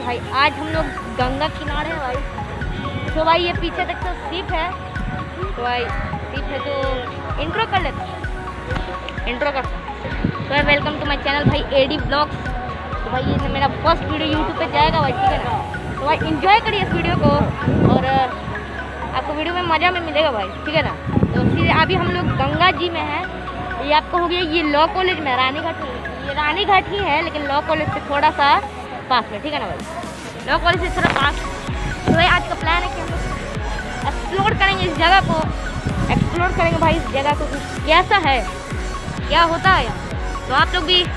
भाई आज हम लोग गंगा किनारे हैं भाई। तो भाई ये पीछे तक तो सीप है, तो भाई सीप है तो इंट्रो कर लेते हैं, इंट्रो कर। तो वेलकम टू माय चैनल भाई एडी ब्लॉग्स। तो भाई ये मेरा फर्स्ट वीडियो यूट्यूब पे जाएगा भाई, ठीक है ना। तो भाई इंजॉय करिए इस वीडियो को और आपको वीडियो में मज़ा में मिलेगा भाई, ठीक है ना। तो फिर अभी हम लोग गंगा जी में हैं। ये आपको हो गया, ये लॉ कॉलेज में रानीघाट, ये रानीघाट ही है लेकिन लॉ कॉलेज से थोड़ा सा पास में, ठीक है ना भाई, लॉ कॉलेज से थोड़ा पास। तो भाई आज का प्लान है कि हम लोग एक्सप्लोर करेंगे इस जगह को, एक्सप्लोर करेंगे भाई इस जगह को, कैसा है, क्या होता है यहाँ। तो आप लोग भी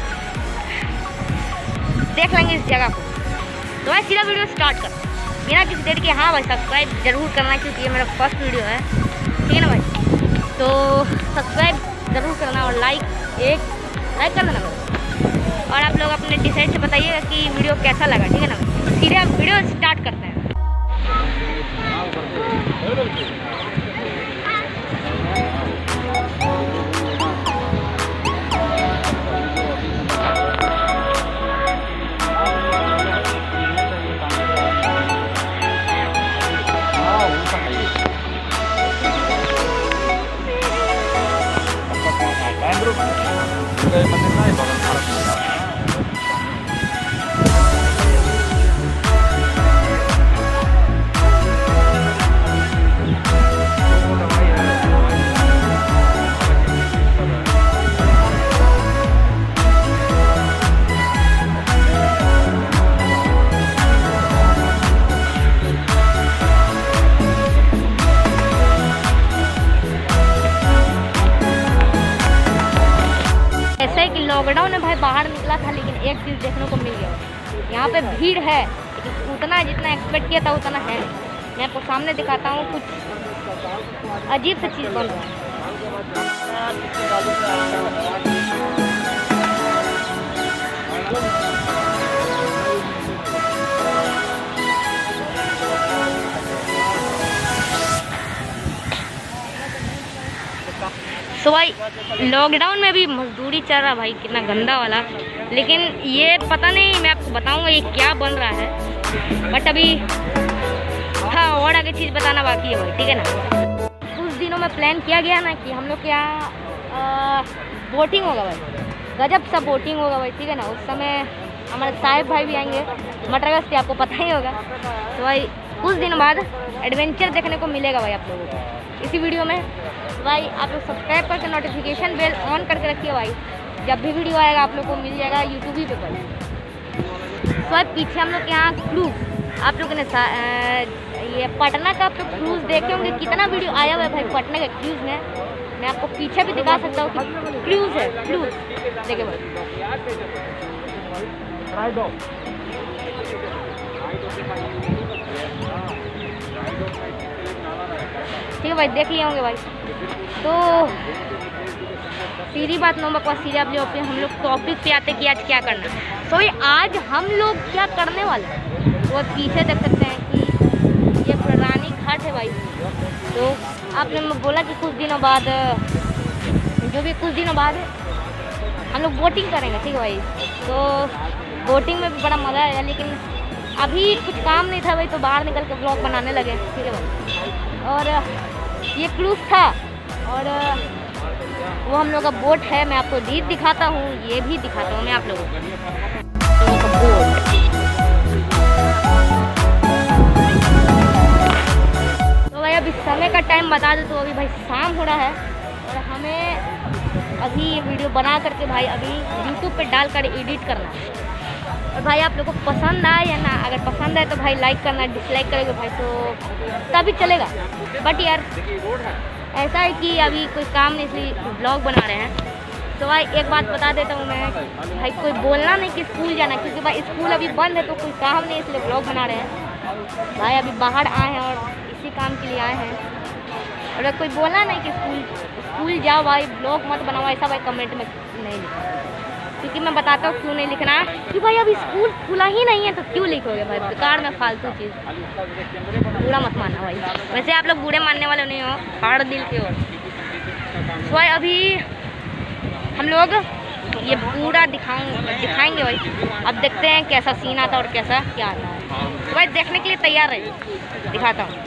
देख लेंगे इस जगह को। तो भाई सीधा वीडियो स्टार्ट कर बिना किसी देर के। हाँ भाई सब्सक्राइब जरूर करना क्योंकि ये मेरा फर्स्ट वीडियो है, ठीक है ना भाई। तो सब्सक्राइब ज़रूर करना और लाइक कर देना भाई। और आप लोग अपने डिसाइड से बताइएगा कि वीडियो कैसा लगा, ठीक है ना। तो सीधे हम वीडियो स्टार्ट करते हैं। ऐसा है कि लॉकडाउन में भाई बाहर निकला था लेकिन एक चीज़ देखने को मिल गया, यहाँ पे भीड़ है लेकिन उतना जितना एक्सपेक्ट किया था उतना है नहीं। मैं आपको सामने दिखाता हूँ, कुछ अजीब सी चीज़ बन रहा है। तो भाई लॉकडाउन में भी मजदूरी चल रहा भाई, कितना गंदा वाला। लेकिन ये पता नहीं, मैं आपको बताऊंगा ये क्या बन रहा है, बट अभी हाँ और आगे चीज़ बताना बाकी है भाई, ठीक है ना। कुछ दिनों में प्लान किया गया ना कि हम लोग के यहाँ बोटिंग होगा भाई, गजब सा बोटिंग होगा भाई, ठीक है ना। उस समय हमारे साहिब भाई भी आएंगे, मटरगश्ती आपको पता ही होगा। तो भाई कुछ दिन बाद एडवेंचर देखने को मिलेगा भाई आप लोगों को इसी वीडियो में। भाई आप लोग सब्सक्राइब करके नोटिफिकेशन बेल ऑन करके रखिए भाई, जब भी वीडियो आएगा आप लोग को मिल जाएगा यूट्यूब ही पे भाई। तो भाई पीछे हम लोग के यहाँ क्रूज, आप लोगों ने ये पटना का आप लोग क्रूज देखे होंगे, कितना वीडियो आया हुआ है भाई पटना के क्रूज में। मैं आपको पीछे भी दिखा सकता हूँ कि क्रूज है, क्रूज देखिए भाई। ठीक है भाई, देख लिए होंगे भाई। तो सीधी बात नो बकवास, सीधे आप जो हम लोग टॉपिक पे आते कि आज क्या करना। तो ये आज हम लोग क्या करने वाले हैं, तो पीछे देख सकते हैं कि ये रानीघाट है भाई। तो आपने बोला कि कुछ दिनों बाद, जो भी कुछ दिनों बाद हम लोग बोटिंग करेंगे, ठीक है भाई। तो बोटिंग में भी बड़ा मज़ा आया लेकिन अभी कुछ काम नहीं था भाई, तो बाहर निकल के ब्लॉग बनाने लगे, ठीक है भाई। और ये क्रूज था और वो हम लोग का बोट है, मैं आपको भी दिखाता हूँ, ये भी दिखाता हूँ मैं आप लोगों को बोट। तो भाई अभी समय का टाइम बता दो, तो अभी भाई शाम हो रहा है और हमें अभी ये वीडियो बना करके भाई अभी यूट्यूब पे डालकर एडिट करना है। और भाई आप लोगों को पसंद आए या ना, अगर पसंद आए तो भाई लाइक करना, डिसलाइक करेंगे भाई तो तभी चलेगा। बट यार ऐसा है कि अभी कोई काम नहीं इसलिए ब्लॉग बना रहे हैं। तो भाई एक बात बता देता हूँ मैं, भाई कोई बोलना नहीं कि स्कूल जाना, क्योंकि भाई स्कूल अभी बंद है तो कोई काम नहीं इसलिए ब्लॉग बना रहे हैं भाई। अभी बाहर आए हैं और इसी काम के लिए आए हैं। और कोई बोला नहीं कि स्कूल जाओ भाई, ब्लॉग मत बनाओ, ऐसा भाई कमेंट में नहीं लिखा, क्योंकि मैं बताता हूँ क्यों नहीं लिखना है, कि भाई अभी स्कूल खुला ही नहीं है तो क्यों लिखोगे भाई, बेकार में फालतू चीज़। बुरा मत मानना भाई, वैसे आप लोग बुरे मानने वाले नहीं हो, हार्ड दिल के हो। तो भाई अभी हम लोग ये पूरा दिखाएंगे भाई। अब देखते हैं कैसा सीन आता है और कैसा क्या आता है। तो भाई देखने के लिए तैयार है, दिखाता हूँ।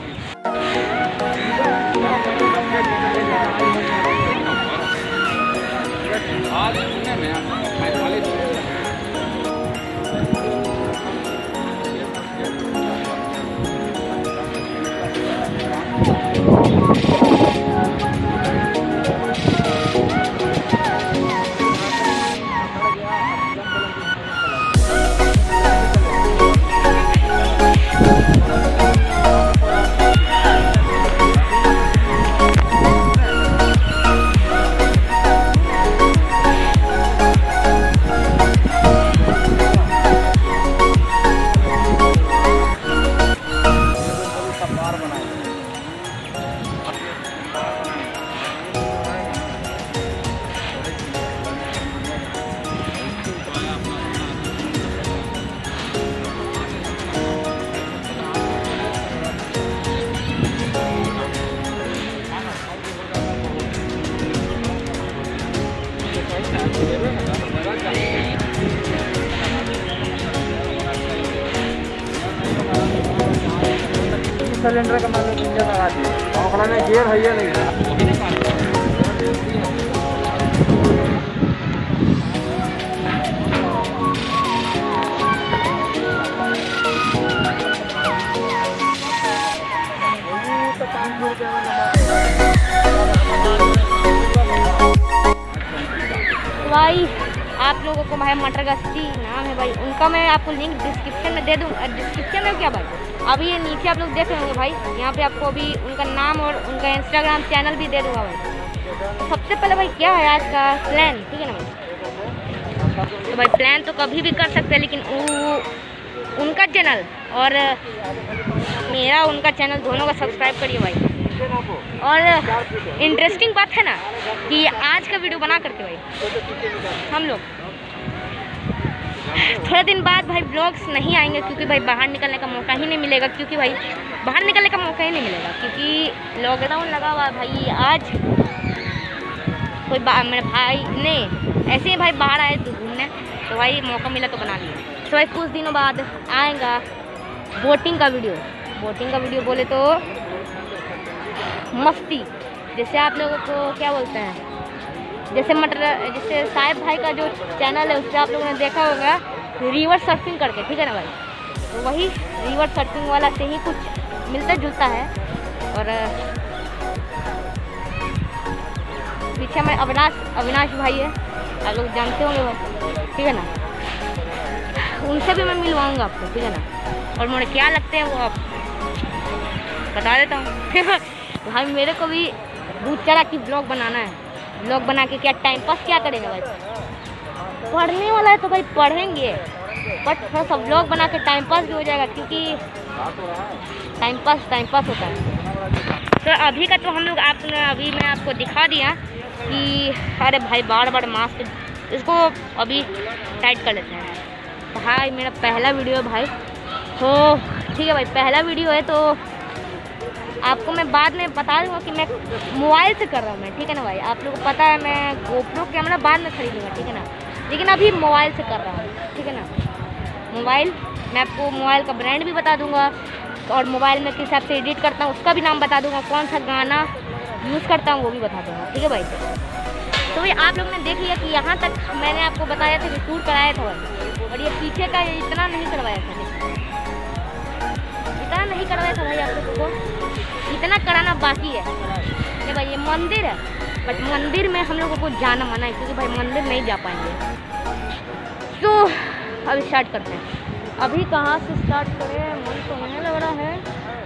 सिलेंडर का मतलब इंजन लगा दिए और में गियर है या नहीं भाई आप लोगों को भाई मटर गश्ती नाम है भाई उनका, मैं आपको लिंक डिस्क्रिप्शन में दे दूँ। डिस्क्रिप्शन में क्या भाई, अभी ये नीचे आप लोग देख रहे होंगे भाई, यहाँ पे आपको अभी उनका नाम और उनका इंस्टाग्राम चैनल भी दे दूँगा भाई। तो सबसे पहले भाई क्या है आज का प्लान, ठीक है ना भाई। तो भाई प्लान तो कभी भी कर सकते हैं, लेकिन उनका चैनल और मेरा उनका चैनल दोनों का सब्सक्राइब करिए भाई। और इंटरेस्टिंग बात है ना कि आज का वीडियो बना करके भाई हम लोग थोड़े दिन बाद भाई ब्लॉग्स नहीं आएंगे, क्योंकि भाई बाहर निकलने का मौका ही नहीं मिलेगा। क्योंकि भाई बाहर निकलने का मौका ही नहीं मिलेगा, क्योंकि लॉकडाउन लगा हुआ भाई। आज कोई मेरे भाई ने ऐसे ही भाई बाहर आए तो घूमने, तो भाई मौका मिला तो बना लिया। तो भाई कुछ दिनों बाद आएगा बोटिंग का वीडियो। बोटिंग का वीडियो बोले तो मस्ती, जैसे आप लोगों को क्या बोलते हैं, जैसे साहिब भाई का जो चैनल है उससे आप लोगों ने देखा होगा रिवर सर्फिंग करके, ठीक है ना भाई। तो वही रिवर सर्फिंग वाला से ही कुछ मिलता जुलता है। और पीछे में अविनाश भाई है, आप लोग जानते होंगे भाई, ठीक है ना। उनसे भी मैं मिलवाऊंगा आपको, ठीक है ना। और मुझे क्या लगते हैं वो आप बता देता हूँ। भाई मेरे को भी भूत चढ़ा कि ब्लॉग बनाना है। ब्लॉग बना के क्या टाइम पास क्या करेंगे भाई, पढ़ने वाला है तो भाई पढ़ेंगे, बट थोड़ा सा ब्लॉग बना के टाइम पास भी हो जाएगा, क्योंकि टाइम पास होता है। तो अभी का तो हम लोग अभी मैं आपको दिखा दिया कि अरे भाई बार मास्क इसको अभी टाइट कर लेते हैं। भाई मेरा पहला वीडियो है भाई, तो ठीक है भाई पहला वीडियो है, तो आपको मैं बाद में बता दूँगा कि मैं मोबाइल से कर रहा हूँ मैं, ठीक है ना भाई। आप लोगों को पता है मैं गोप्रो कैमरा बाद में खरीदूँगा, ठीक है ना, लेकिन अभी मोबाइल से कर रहा हूँ, ठीक है ना। मोबाइल मैं आपको मोबाइल का ब्रांड भी बता दूँगा, और मोबाइल में किस हिसाब से एडिट करता हूँ उसका भी नाम बता दूँगा, कौन सा गाना यूज़ करता हूँ वो भी बता दूँगा, ठीक है भाई। तो भाई आप लोग ने देख लिया कि यहाँ तक मैंने आपको बताया था कि टूर कराया था भाई, और ये पीछे का इतना नहीं करवाया था, इतना नहीं करवाया था भाई आप लोगों को, इतना कराना बाकी है। ये भाई ये मंदिर है, बट मंदिर में हम लोगों को जाना मना है, क्योंकि भाई मंदिर नहीं जा पाएंगे। तो अब स्टार्ट करते हैं। अभी कहाँ से स्टार्ट करें, मन तो होने लग रहा है,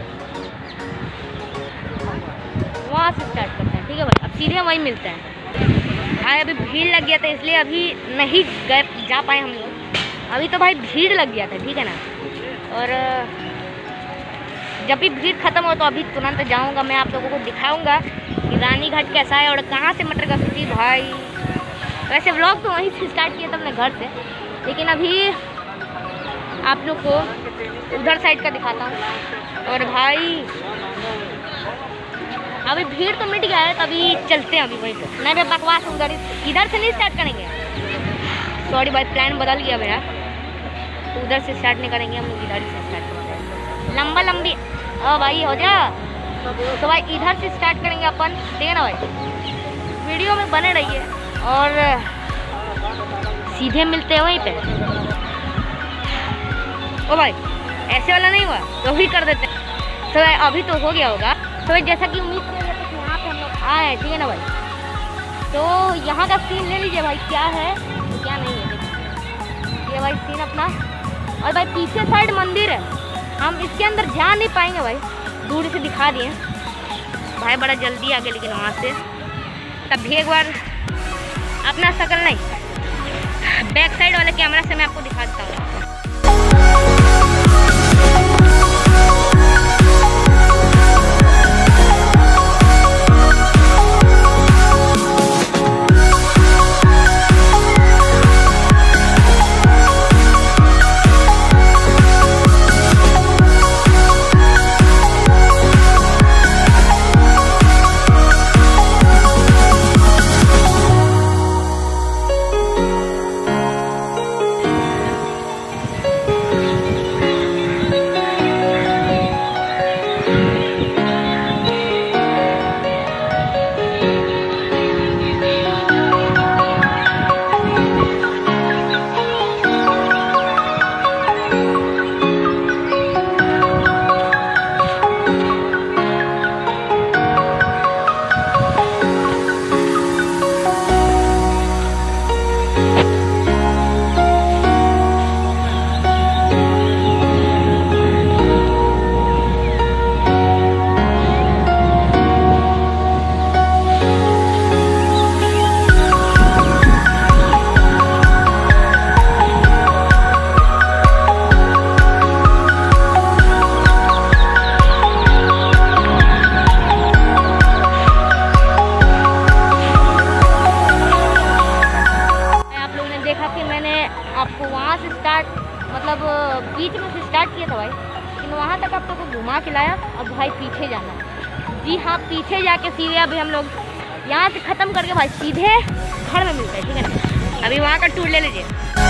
वहाँ से स्टार्ट करते हैं, ठीक है भाई। अब सीधे वहीं मिलते हैं भाई। अभी भीड़ लग गया था इसलिए अभी नहीं जा पाए हम लोग। अभी तो भाई भीड़ लग गया था, ठीक है ना। और जब भी भीड़ ख़त्म हो तो अभी तुरंत जाऊंगा, मैं आप लोगों को दिखाऊंगा कि रानीघाट कैसा है और कहाँ से मटर गश्ती भाई। वैसे व्लॉग तो वहीं से स्टार्ट किया था अपने घर से, लेकिन अभी आप लोग को उधर साइड का दिखाता हूँ। और भाई अभी भीड़ तो मिट गया है, तभी चलते हैं अभी वहीं से। नहीं भाई बकवास इधर से नहीं स्टार्ट करेंगे, सॉरी भाई प्लान बदल गया भैया। उधर से स्टार्ट नहीं करेंगे, हम लोग इधर से स्टार्ट करते हैं। लंबा लंबी भाई हो जा। तो भाई इधर से स्टार्ट करेंगे अपन, ठीक है ना भाई। वीडियो में बने रहिए और सीधे मिलते हैं वहीं पे। ओ भाई ऐसे वाला नहीं हुआ तो भी कर देते हैं। तो भाई अभी तो हो गया होगा। तो भाई जैसा कि उम्मीद करेंगे तो यहाँ पे हम लोग आए हैं, ठीक है ना भाई। तो यहाँ का सीन ले लीजिए भाई, क्या है क्या नहीं है। ये भाई सीन अपना, और भाई पीछे साइड मंदिर है। हम इसके अंदर जा नहीं पाएंगे भाई, दूर से दिखा दिए भाई, बड़ा जल्दी आ गया लेकिन वहाँ से। तब भी एक बार अपना शक्ल नहीं, बैक साइड वाले कैमरा से मैं आपको दिखा देता हूँ। आपको वहाँ से स्टार्ट मतलब बीच में से स्टार्ट किया था भाई, लेकिन वहाँ तक आप तो घुमा के लाया। अब भाई पीछे जाना है। जी हाँ, पीछे जाके सीधे अभी हम लोग यहाँ से ख़त्म करके भाई सीधे घर में मिलते हैं, ठीक है ना। अभी वहाँ का टूर ले लीजिए।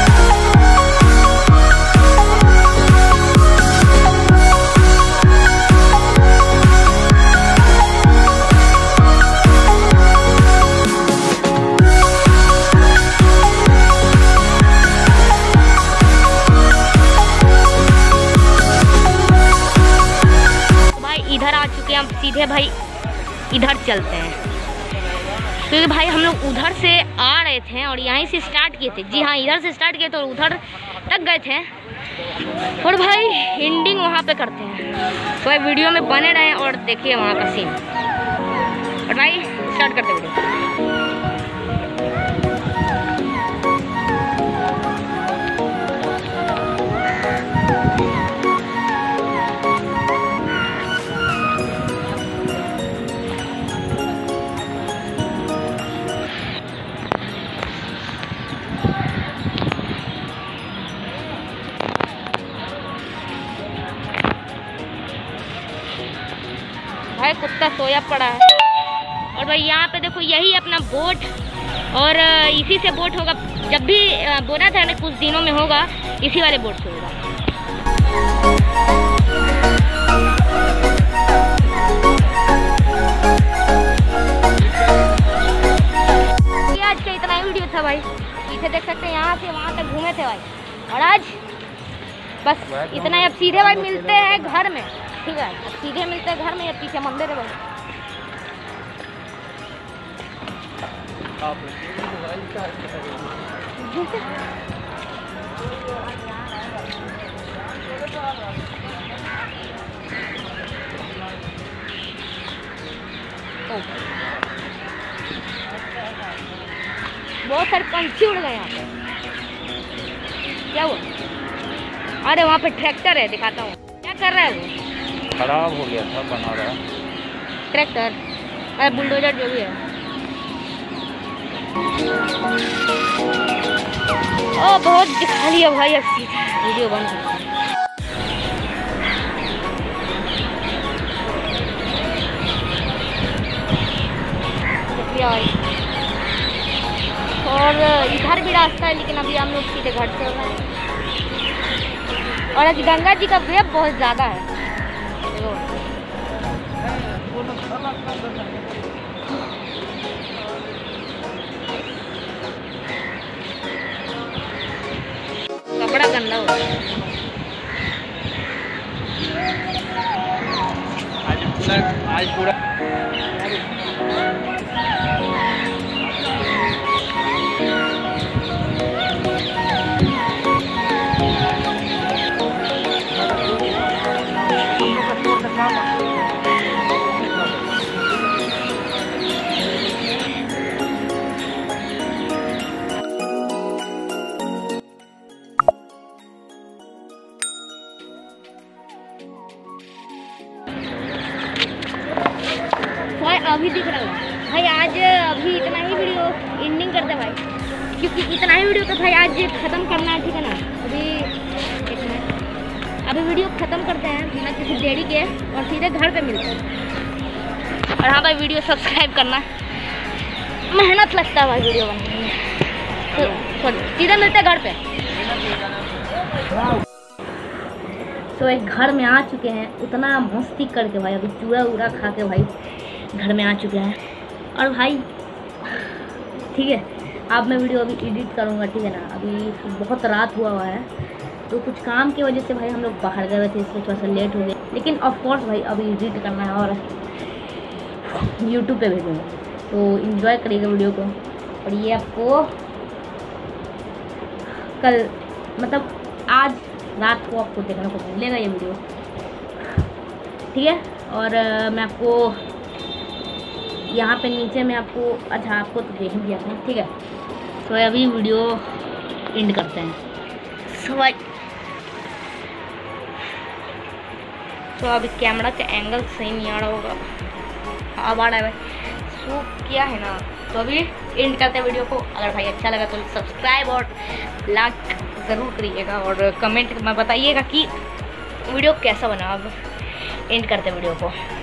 इधर आ चुके हैं, हम सीधे भाई इधर चलते हैं, क्योंकि भाई हम लोग उधर से आ रहे थे और यहीं से स्टार्ट किए थे। जी हाँ, इधर से स्टार्ट किए थे और उधर तक गए थे, और भाई एंडिंग वहाँ पे करते हैं। तो भाई वीडियो में बने रहें और देखिए वहाँ का सीन। और भाई स्टार्ट करते वीडियो। भाई कुत्ता सोया पड़ा है। और भाई यहाँ पे देखो, यही अपना बोट, और इसी से बोट होगा। जब भी बोला था ना कुछ दिनों में होगा, इसी वाले बोट से होगा। ये आज का इतना ही वीडियो था भाई। पीछे देख सकते हैं, यहाँ से वहाँ तक घूमे थे भाई। और आज बस इतना ही। अब सीधे भाई मिलते हैं घर में, ठीक है। अब सीधे मिलते हैं घर में, या पीछे मंदिर है भाई। बहुत सारे पंछी उड़ गए यहाँ पे। क्या हुआ? अरे वहाँ पे ट्रैक्टर है, दिखाता हूँ। क्या कर रहा है वो? खराब हो गया था, बना रहा है ट्रैक्टर, अरे बुलडोजर जो भी है। ओ बहुत दिखा लिया भाई, अब सीधा वीडियो बंद कर। और इधर भी रास्ता है, लेकिन अभी हम लोग सीधे घर चल रहे हैं। और आज गंगा जी का वेव बहुत ज़्यादा है। देखो कपड़ा गंदा हो गया। आज पूरा भाई अभी दिख रहा है भाई, आज अभी इतना ही वीडियो एंडिंग करते हैं भाई, क्योंकि इतना ही वीडियो तो भाई आज ख़त्म करना है, ठीक है ना। अभी वीडियो ख़त्म करते हैं बिना किसी देरी के और सीधे घर पे मिलते हैं। और हाँ भाई, वीडियो सब्सक्राइब करना, मेहनत लगता है भाई वीडियो बनाने में। तो सॉरी, सीधे मिलते हैं घर पे। तो एक घर में आ चुके हैं, उतना मस्ती करके भाई, अभी चूड़ा उड़ा खा के भाई घर में आ चुके हैं। और भाई ठीक है, अब मैं वीडियो अभी एडिट करूँगा, ठीक है ना। अभी बहुत रात हुआ है, तो कुछ काम की वजह से भाई हम लोग बाहर गए थे, इसलिए थोड़ा सा लेट हो गए। लेकिन ऑफ कोर्स भाई अभी एडिट करना है और यूट्यूब पे भेजूँगा, तो इन्जॉय करिएगा वीडियो को। और ये आपको कल मतलब आज रात को आपको देखने को मिलेगा ये वीडियो, ठीक है। और मैं आपको यहाँ पे नीचे में आपको, अच्छा आपको तो देख दिया था, ठीक है। तो अभी वीडियो एंड करते हैं। तो अभी कैमरा का एंगल सही नहीं आ रहा होगा, अब आ रहा है भाई। सो क्या है ना, तो अभी एंड करते हैं वीडियो को। अगर भाई अच्छा लगा तो सब्सक्राइब और लाइक ज़रूर करिएगा और कमेंट में बताइएगा कि वीडियो कैसा बना। अब एंड करते हैं वीडियो को।